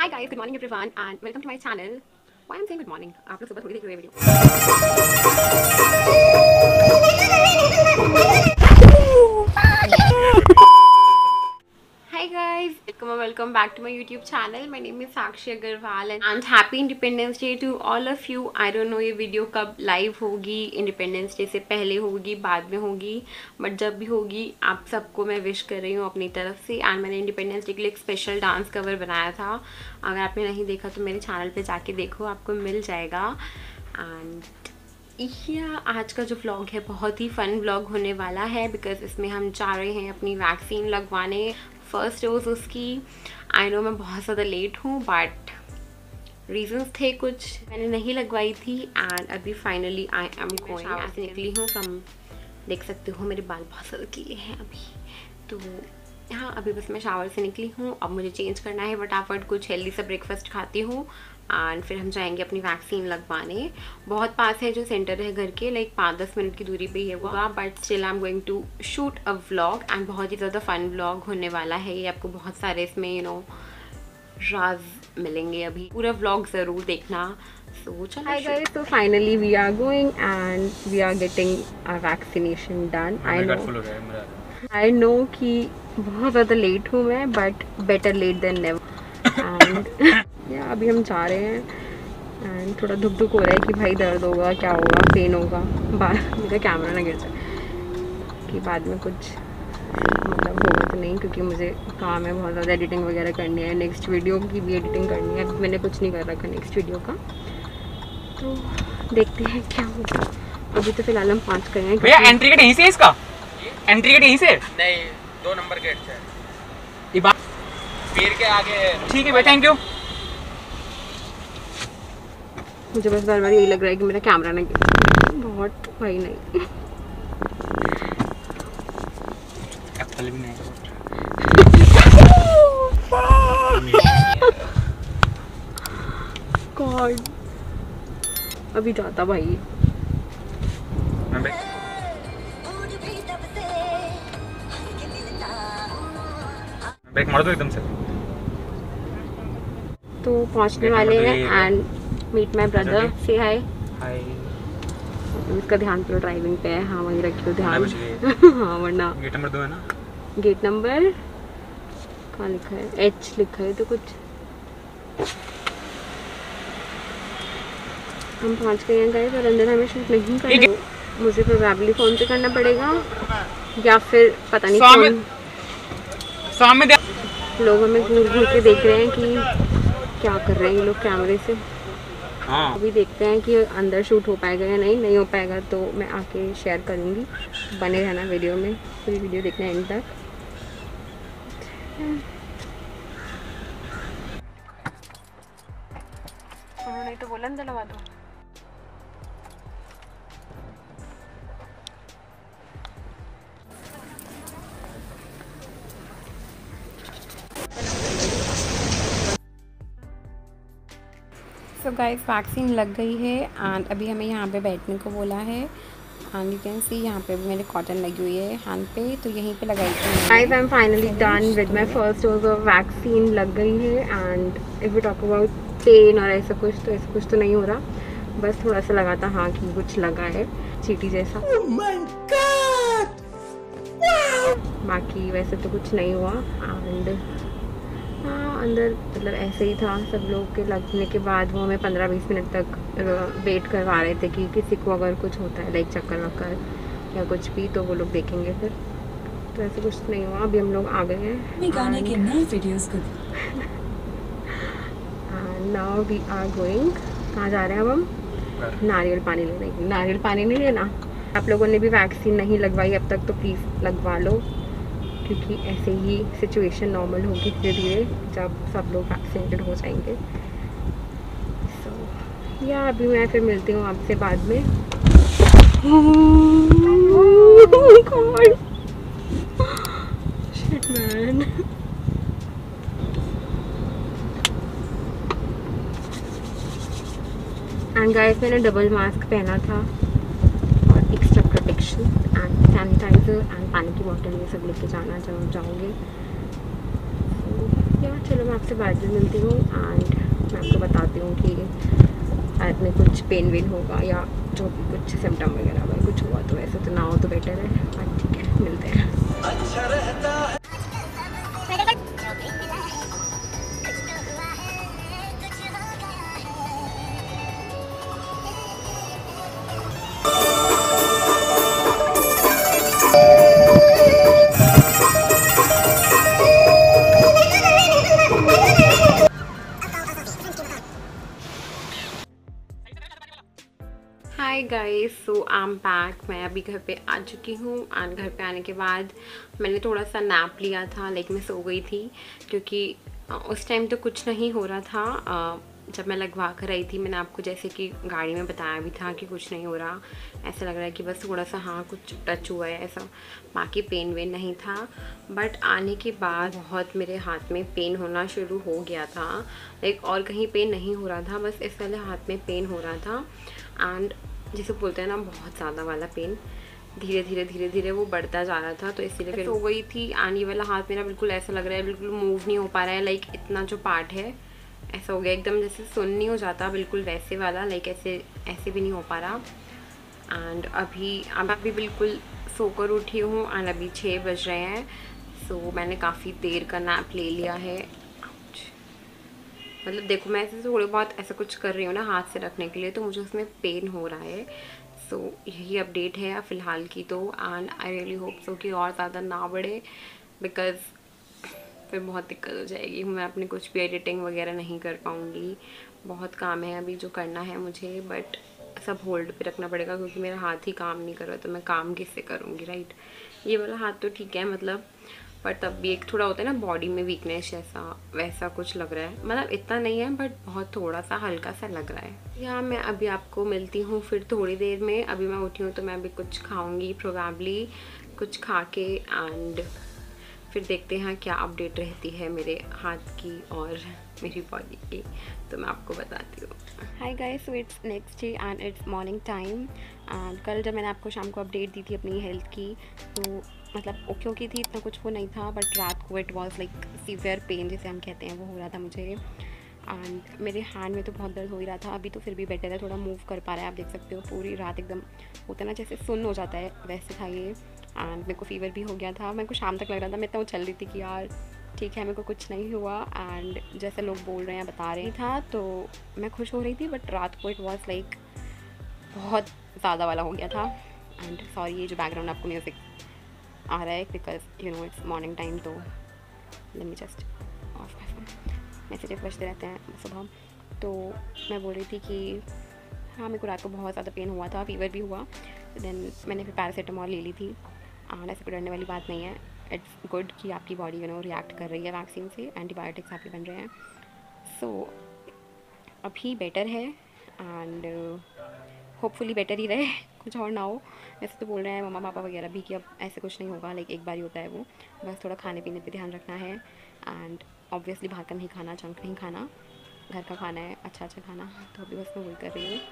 Hi guys, good morning everyone and welcome to my channel. Why I'm saying good morning? आप लोग सुबह थोड़ी देख रहे video. Hi guys, welcome back to my YouTube channel. My name is Sakshi Agarwal and happy Independence Day to all of you. I don't know ये video कब live होगी, Independence Day से पहले होगी, बाद में होगी, बट जब भी होगी आप सबको मैं विश कर रही हूँ अपनी तरफ से. एंड मैंने इंडिपेंडेंस डे के लिए एक स्पेशल डांस कवर बनाया था. अगर आपने नहीं देखा तो मेरे चैनल पे जाके देखो, आपको मिल जाएगा. एंड आज का जो व्लॉग है बहुत ही फन व्लॉग होने वाला है बिकॉज इसमें हम जा रहे हैं अपनी वैक्सीन लगवाने. फर्स्ट डोज उसकी. आई नो मैं बहुत ज़्यादा लेट हूँ बट रीजंस थे कुछ, मैंने नहीं लगवाई थी. एंड अभी फाइनली आई एम गोइंग. ऐसे निकली हूँ फ्रॉम, देख सकते हो मेरे बाल बहुत ज़्यादा किए हैं अभी. तो हाँ, अभी बस मैं शावर से निकली हूँ. अब मुझे चेंज करना है फटाफट, कुछ हेल्दी सा ब्रेकफास्ट खाती हूँ एंड फिर हम जाएंगे अपनी वैक्सीन लगवाने. बहुत पास है जो सेंटर है घर के, लाइक 5-10 मिनट की दूरी पे ही होगा. But still I am going to shoot a vlog and बहुत ही ज़्यादा फन व्लॉग होने वाला है ये. आपको बहुत सारे इसमें राज मिलेंगे. अभी पूरा व्लॉग ज़रूर देखना. सो चलो. Hi guys, so finally we are going and we are getting our vaccination done. I know कि बहुत ज़्यादा लेट हूँ मैं, but better late than never. And या अभी हम जा रहे हैं एंड थोड़ा धुक धुक हो रहा है कि भाई दर्द होगा, क्या होगा, पेन होगा, मेरा कैमरा ना गिर जाए कि बाद में कुछ मतलब होगा तो नहीं, क्योंकि मुझे काम है बहुत ज़्यादा. एडिटिंग वगैरह करनी है, नेक्स्ट वीडियो की भी एडिटिंग करनी है. मैंने कुछ नहीं कर रखा नेक्स्ट वीडियो का, तो देखते हैं क्या होगा. अभी तो फिलहाल हम पहुँच गए हैं. भैया एंट्री गेट यहीं से है इसका? एंट्री गेट यहीं से? नहीं, 2 नंबर गेट से. ये बात पीर के आगे. ठीक है भाई, थैंक यू. मुझे बस बार बार यही लग रहा है कि मेरा कैमरा ना गिरे. बहुत भाई नहीं. एप्पल भी नहीं. गॉड, अभी जाता भाई. ब्रेक मार दो एकदम से. तो पहुंचने वाले हैं एंड मीट माय ब्रदर. से हाय. हाय. इसका ध्यान तो ड्राइविंग पे है. हाँ वही रखियो ध्यान. हाँ वरना. गेट नंबर 2 है ना? गेट नंबर कहाँ लिखा है? H लिखा है तो कुछ. हम पहुंच गए हैं गाइस और अंदर हमें शूट नहीं करना. मुझे प्रोबेबली फ़ोन से करना पड़ेगा या फिर पता नहीं कौन. सामने लोग हमें घूर घूर के देख रहे हैं कि क्या कर रहे हैं ये लोग कैमरे से. हाँ. अभी देखते हैं कि अंदर शूट हो पाएगा या नहीं हो पाएगा तो मैं आके शेयर करूँगी. बने रहना वीडियो में, पूरी वीडियो देखना एंड तक. उन्होंने तो बोला अंदर लगा दो. सो गाइस, वैक्सीन लग गई है एंड अभी हमें यहाँ पे बैठने को बोला है. एंड यू कैन सी यहाँ पे भी मेरे कॉटन लगी हुई है हैंड पे, तो यहीं पे लगाई थी. Guys, I am finally done with my first dose of vaccine. लग गई है and if we talk about pain और ऐसा कुछ तो नहीं हो रहा. बस थोड़ा सा लगा था हाँ कि कुछ लगा है चींटी जैसा. oh my God! बाकी वैसे तो कुछ नहीं हुआ. एंड हाँ, अंदर मतलब ऐसे ही था. सब लोग के लगने के बाद वो हमें 15-20 मिनट तक वेट करवा रहे थे कि किसी को अगर कुछ होता है लाइक चक्कर वक्कर या कुछ भी तो वो लोग देखेंगे फिर. तो ऐसे कुछ नहीं हुआ. अभी हम लोग आ गए हैं. Now we are going. कहाँ जा रहे हैं अब हम? नारियल पानी लेने. नारियल पानी नहीं लेना. आप लोगों ने भी वैक्सीन नहीं लगवाई अब तक तो प्लीज़ लगवा लो, क्योंकि ऐसे ही सिचुएशन नॉर्मल होगी धीरे धीरे जब सब लोग वैक्सीनेटेड हो जाएंगे. सो या अभी मैं फिर मिलती हूँ आपसे बाद में. Shit man. एंड गाइस, मैंने डबल मास्क पहना था और extra protection and sanitiser and पानी की बोतल ये सब लेके जाना जब जाओगे. या चलो मैं आपसे बाद में मिलती हूँ एंड मैं आपको बताती हूँ कि शायद में कुछ पेन वेन होगा या जो भी कुछ सिम्टम वगैरह अगर कुछ हुआ तो ऐसे तो ना हो तो बेटर है, बट ठीक है मिलते हैं। अच्छा रहता है। Hi guys, so I am back. मैं अभी घर पे आ चुकी हूँ एंड घर पे आने के बाद मैंने थोड़ा सा नैप लिया था, लाइक मैं सो गई थी क्योंकि उस टाइम तो कुछ नहीं हो रहा था। जब मैं लगवा कर आई थी मैंने आपको जैसे कि गाड़ी में बताया भी था कि कुछ नहीं हो रहा, ऐसा लग रहा है कि बस थोड़ा सा हाँ कुछ टच हुआ है ऐसा, बाकी पेन वेन नहीं था। बट आने के बाद बहुत मेरे हाथ में पेन होना शुरू हो गया था, लाइक और कहीं पेन नहीं हो रहा था, बस इस वाले हाथ में पेन हो रहा था। एंड जिसे बोलते हैं ना बहुत ज़्यादा वाला पेन, धीरे धीरे वो बढ़ता जा रहा था, तो इसीलिए फिर हो गई थी। एंड ये वाला हाथ मेरा बिल्कुल ऐसा लग रहा है बिल्कुल मूव नहीं हो पा रहा है, लाइक इतना जो पार्ट है ऐसा हो गया एकदम जैसे सुन नहीं हो जाता, बिल्कुल वैसे वाला, लाइक ऐसे भी नहीं हो पा रहा। एंड अभी बिल्कुल सोकर उठी हूँ एंड अभी 6 बज रहे हैं। सो मैंने काफ़ी देर का नैप ले लिया है। मतलब देखो मैं ऐसे थोड़े बहुत ऐसा कुछ कर रही हूँ ना हाथ से रखने के लिए, तो मुझे उसमें पेन हो रहा है। सो यही अपडेट है फ़िलहाल की तो। And I really hope so कि और ज़्यादा ना बढ़े, बिकॉज़ फिर बहुत दिक्कत हो जाएगी, मैं अपनी कुछ भी एडिटिंग वगैरह नहीं कर पाऊँगी। बहुत काम है अभी जो करना है मुझे, बट सब होल्ड पे रखना पड़ेगा क्योंकि मेरा हाथ ही काम नहीं कर रहा, तो मैं काम किससे करूँगी, राइट। ये वाला हाथ तो ठीक है मतलब, पर तब भी एक थोड़ा होता है ना बॉडी में वीकनेस जैसा, वैसा कुछ लग रहा है। मतलब इतना नहीं है बट बहुत थोड़ा सा हल्का सा लग रहा है। यहाँ मैं अभी आपको मिलती हूँ फिर थोड़ी देर में। अभी मैं उठी हूँ तो मैं अभी कुछ खाऊंगी, प्रोबेबली कुछ खा के, एंड फिर देखते हैं क्या अपडेट रहती है मेरे हाथ की और मेरी बॉडी की, तो मैं आपको बताती हूँ। Hi guys, so it's next day and it's morning time. And कल जब मैंने आपको शाम को अपडेट दी थी अपनी हेल्थ की, तो मतलब ओके ओके थी, इतना कुछ वो नहीं था, बट रात को it was like severe pain जिसे हम कहते हैं वो हो रहा था मुझे। एंड मेरे हैंड में तो बहुत दर्द हो ही रहा था, अभी तो फिर भी बेटर है, थोड़ा मूव कर पा रहा है, आप देख सकते हो। पूरी रात एकदम होता है ना जैसे सुन्न हो जाता है वैसे था ये। एंड मेरे को फीवर भी हो गया था, मेरे को शाम तक लग रहा था, मैं इतना उछल रही थी कि यार ठीक है मेरे को कुछ नहीं हुआ। एंड जैसे लोग बोल रहे हैं बता रहे था तो मैं खुश हो रही थी, बट रात को इट वॉज लाइक बहुत ज़्यादा वाला हो गया था। एंड सॉरी ये जो बैकग्राउंड आपको म्यूज़िक आ रहा है because you know it's morning time, तो let me just off my phone, messages बजते रहते हैं सुबह। तो मैं बोल रही थी कि हाँ मेरे को रात को बहुत ज़्यादा पेन हुआ था, फीवर भी हुआ, देन मैंने फिर पैरासीटामॉल ले ली थी। एंड ऐसे कोई डरने वाली बात नहीं है, इट्स गुड कि आपकी बॉडी यू नो रिएक्ट कर रही है वैक्सीन से, एंटीबायोटिक्स आपके बन रहे हैं। सो अभी बेटर है एंड होपफुली बेटर ही रहे, कुछ और ना हो। वैसे तो बोल रहे हैं मम्मा पापा वगैरह भी कि अब ऐसे कुछ नहीं होगा, लाइक एक बार ही होता है वो, बस थोड़ा खाने पीने पे ध्यान रखना है। एंड ऑब्वियसली बाहर का नहीं खाना, जंक नहीं खाना, घर का खाना है अच्छा खाना, तो अभी बस मैं वही कर रही हूँ।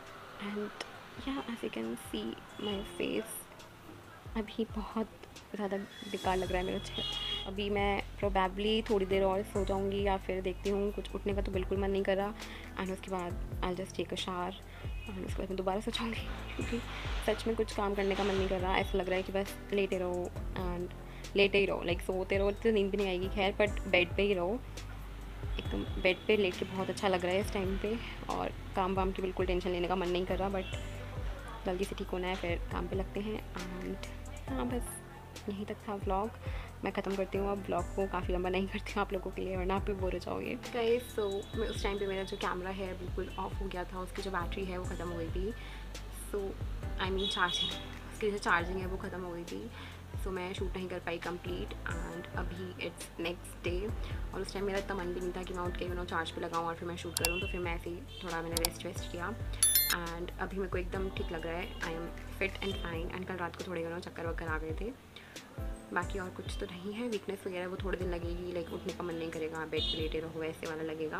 एंड या as you can see my face अभी बहुत ज़्यादा बेकार लग रहा है मेरा चेहरा। अभी मैं प्रोबेबली थोड़ी देर और सो जाऊँगी या फिर देखती हूँ, कुछ उठने का तो बिल्कुल मन नहीं कर रहा। एंड उसके बाद I just take a shower and उसके बाद मैं दोबारा सो जाऊँगी क्योंकि सच में कुछ काम करने का मन नहीं कर रहा। ऐसा लग रहा है कि बस लेटे रहो एंड लेटे ही रहो, लाइक सोते रहो तो नींद भी नहीं आएगी खैर, बट बेड पे ही रहो। एकदम बेड पे लेट के बहुत अच्छा लग रहा है इस टाइम पे, और काम वाम की बिल्कुल टेंशन लेने का मन नहीं कर रहा, बट जल्दी से ठीक होना है फिर काम पे लगते हैं। एंड हाँ बस यहीं तक था व्लॉग, मैं ख़त्म करती हूँ अब व्लॉग को, काफ़ी लंबा नहीं करती हूँ आप लोगों के लिए वरना आप भी बोर हो जाओगे गाइस। सो उस टाइम पे मेरा जो कैमरा है बिल्कुल ऑफ हो गया था, उसकी जो बैटरी है वो ख़त्म हो गई थी। सो आई मीन चार्जिंग, उसकी जो चार्जिंग है वो ख़त्म हो गई थी। सो मैं शूट नहीं कर पाई कंप्लीट। एंड अभी इट्स नेक्स्ट डे, और उस टाइम मेरा इतना मन भी नहीं था कि मैं उठ के यू नो चार्ज पे लगाऊँ और फिर मैं शूट करूँ, तो फिर मैं ऐसे ही थोड़ा मैंने रेस्ट किया। एंड अभी मेरे को एकदम ठीक लग रहा है, I am fit and fine. And कल रात को थोड़े चक्कर वक्कर आ गए थे, बाकी और कुछ तो नहीं है। वीकनेस वगैरह वो थोड़े दिन लगेगी, लाइक उठने का मन नहीं करेगा, बेड पे लेटे रहो ऐसे वाला लगेगा।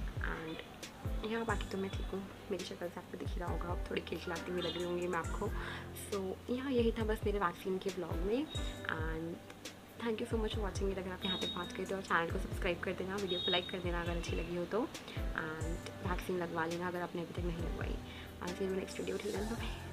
एंड यहाँ बाकी तो मैं ठीक हूँ, मेरी शक्ल से आपको दिख रहा होगा, अब थोड़ी खिलखिलाती हुई लग रही होंगी मैं आपको। सो यहाँ यही था बस मेरे वैक्सीन के व्लॉग में। And thank you so much for watching it. अगर आप यहाँ तक पहुँच गए तो चैनल को सब्सक्राइब कर देना, वीडियो को लाइक कर देना अगर अच्छी लगी हो तो, एंड वैक्सीन लगवा लेना अगर आपने अभी तक नहीं लगवाई। आज नेक्स्ट वीडियो, बाय।